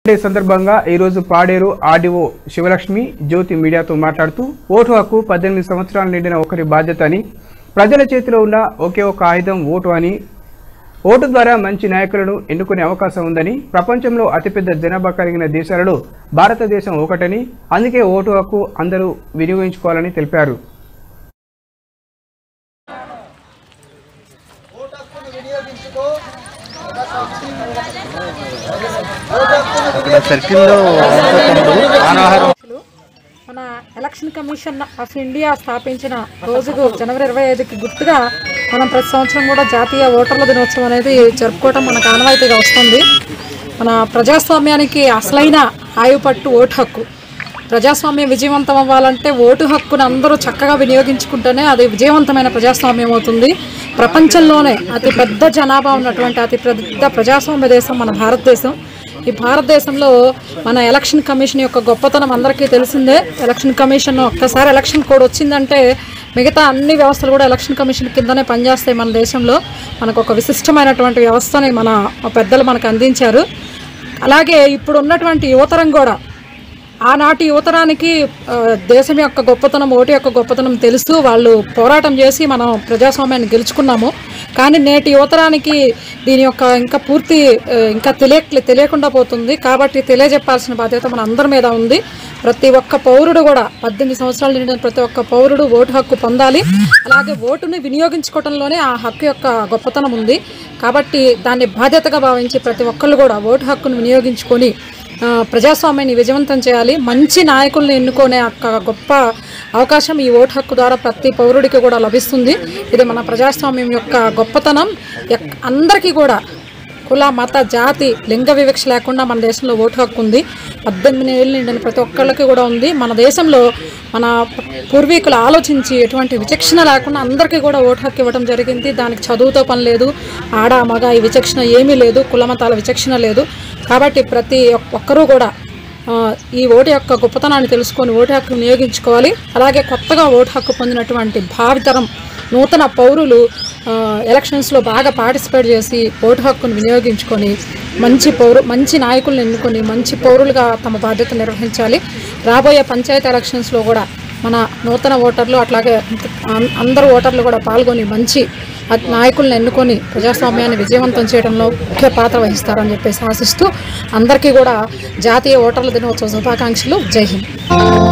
సందర్భంగా ఈ రోజు పాడేరు ఆర్డీఓ శివలక్ష్మి జ్యోతి మీడియాతో మాట్లాడుతూ ఓటు హక్కు 18 సంవత్సరాలు నిండిన ఒకరి బాధ్యత అని, ప్రజల చేతిలో ఉన్న ఒకే ఒక ఆయుధం ఓటు అని, ఓటు ద్వారా మంచి నాయకులను ఎన్నుకునే అవకాశం ఉందని, ప్రపంచంలో అతిపెద్ద జనాభా కలిగిన దేశాలలో భారతదేశం ఒకటని, అందుకే ఓటు హక్కు అందరూ వినియోగించుకోవాలని తెలిపారు. మన ఎలక్షన్ కమిషన్ ఆఫ్ ఇండియా స్థాపించిన రోజుకు జనవరి 25కి గుర్తుగా మనం ప్రతి సంవత్సరం కూడా జాతీయ ఓటర్ల దినోత్సవం అనేది జరుపుకోవటం మనకు ఆనవాయితీగా వస్తుంది. మన ప్రజాస్వామ్యానికి అసలైన ఆయుపట్టు ఓటు హక్కు. ప్రజాస్వామ్యం విజయవంతం అవ్వాలంటే ఓటు హక్కును అందరూ చక్కగా వినియోగించుకుంటేనే అది విజయవంతమైన ప్రజాస్వామ్యం అవుతుంది. ప్రపంచంలోనే అతి పెద్ద జనాభా ఉన్నటువంటి అతి పెద్ద ప్రజాస్వామ్య దేశం మన భారతదేశం. ఈ భారతదేశంలో మన ఎలక్షన్ కమిషన్ యొక్క గొప్పతనం అందరికీ తెలిసిందే. ఎలక్షన్ కమిషన్ ఒక్కసారి ఎలక్షన్ కోడ్ వచ్చిందంటే మిగతా అన్ని వ్యవస్థలు కూడా ఎలక్షన్ కమిషన్ కిందనే పనిచేస్తాయి. మన దేశంలో మనకు ఒక విశిష్టమైనటువంటి వ్యవస్థని మన పెద్దలు మనకు అందించారు. అలాగే ఇప్పుడు ఉన్నటువంటి యువతరం కూడా ఆనాటి యువతరానికి దేశం యొక్క గొప్పతనం, ఓటు యొక్క గొప్పతనం తెలుసు. వాళ్ళు పోరాటం చేసి మనం ప్రజాస్వామ్యాన్ని గెలుచుకున్నాము. కానీ నేటి యువతరానికి దీని యొక్క ఇంకా తెలియకుండా పోతుంది. కాబట్టి తెలియజెప్పాల్సిన బాధ్యత మన అందరి మీద ఉంది. ప్రతి ఒక్క పౌరుడు కూడా 18 సంవత్సరాలు నిండిన ప్రతి ఒక్క పౌరుడు ఓటు హక్కు పొందాలి. అలాగే ఓటుని వినియోగించుకోవడంలోనే ఆ హక్కు యొక్క గొప్పతనం ఉంది. కాబట్టి దాన్ని బాధ్యతగా భావించి ప్రతి ఒక్కళ్ళు కూడా ఓటు హక్కును వినియోగించుకొని ప్రజాస్వామ్యాన్ని విజయవంతం చేయాలి. మంచి నాయకుల్ని ఎన్నుకునే గొప్ప అవకాశం ఈ ఓటు హక్కు ద్వారా ప్రతి పౌరుడికి కూడా లభిస్తుంది. ఇది మన ప్రజాస్వామ్యం యొక్క గొప్పతనం. అందరికీ కూడా కుల, మత, జాతి, లింగ వివక్ష లేకుండా మన దేశంలో ఓటు హక్కు ఉంది. 18 ఏళ్ళు నిండిన ప్రతి ఒక్కళ్ళకి కూడా ఉంది. మన దేశంలో మన పూర్వీకులు ఆలోచించి ఎటువంటి విచక్షణ లేకుండా అందరికీ కూడా ఓటు హక్కు ఇవ్వడం జరిగింది. దానికి చదువుతో పని లేదు, ఆడ మగ ఈ విచక్షణ ఏమీ లేదు, కుల మతాల విచక్షణ లేదు. కాబట్టి ప్రతి ఒక్కరూ కూడా ఈ ఓటు యొక్క గొప్పతనాన్ని తెలుసుకొని ఓటు హక్కు వినియోగించుకోవాలి. అలాగే కొత్తగా ఓటు హక్కు పొందినటువంటి భావితరం నూతన పౌరులు ఎలక్షన్స్లో బాగా పార్టిసిపేట్ చేసి ఓటు హక్కును వినియోగించుకొని మంచి నాయకులను ఎన్నుకొని మంచి పౌరులుగా తమ బాధ్యత నిర్వహించాలి. రాబోయే పంచాయతీ ఎలక్షన్స్లో కూడా మన నూతన ఓటర్లు అట్లాగే అందరు ఓటర్లు కూడా పాల్గొని మంచి నాయకులను ఎన్నుకొని ప్రజాస్వామ్యాన్ని విజయవంతం చేయడంలో ముఖ్య పాత్ర వహిస్తారని చెప్పేసి ఆశిస్తూ అందరికీ కూడా జాతీయ ఓటర్ల దినోత్సవ శుభాకాంక్షలు. జై హింద్.